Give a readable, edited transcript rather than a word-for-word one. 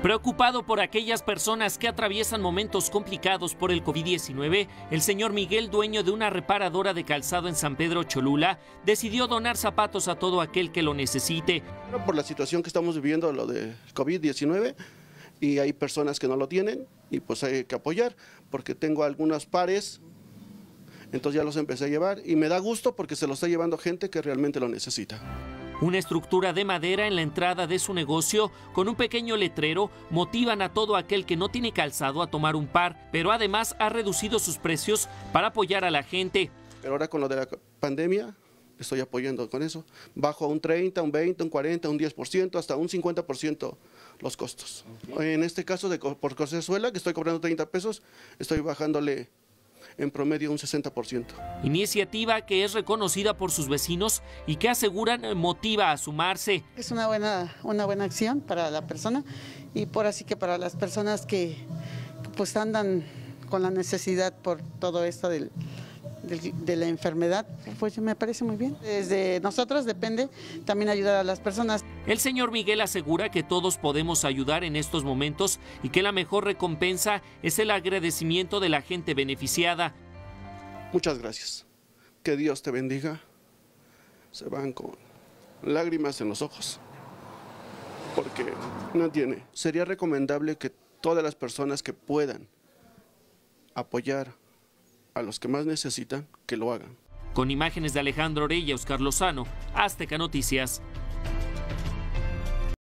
Preocupado por aquellas personas que atraviesan momentos complicados por el COVID-19, el señor Miguel, dueño de una reparadora de calzado en San Pedro Cholula, decidió donar zapatos a todo aquel que lo necesite. Por la situación que estamos viviendo, lo del COVID-19, y hay personas que no lo tienen, y pues hay que apoyar, porque tengo algunos pares, entonces ya los empecé a llevar, y me da gusto porque se los está llevando gente que realmente lo necesita. Una estructura de madera en la entrada de su negocio con un pequeño letrero motivan a todo aquel que no tiene calzado a tomar un par, pero además ha reducido sus precios para apoyar a la gente. Pero ahora con lo de la pandemia estoy apoyando con eso. Bajo a un 30, un 20, un 40, un 10%, hasta un 50% los costos. En este caso por Cosezuela, que estoy cobrando 30 pesos, estoy bajándole en promedio un 60%. Iniciativa que es reconocida por sus vecinos y que aseguran motiva a sumarse. Es una buena acción para la persona y por así que para las personas que pues andan con la necesidad por todo esto de la enfermedad, pues me parece muy bien. Desde nosotros depende también ayudar a las personas. El señor Miguel asegura que todos podemos ayudar en estos momentos y que la mejor recompensa es el agradecimiento de la gente beneficiada. Muchas gracias. Que Dios te bendiga. Se van con lágrimas en los ojos, porque no tiene. Sería recomendable que todas las personas que puedan apoyar a los que más necesitan, que lo hagan. Con imágenes de Alejandro Orella y Oscar Lozano, Azteca Noticias.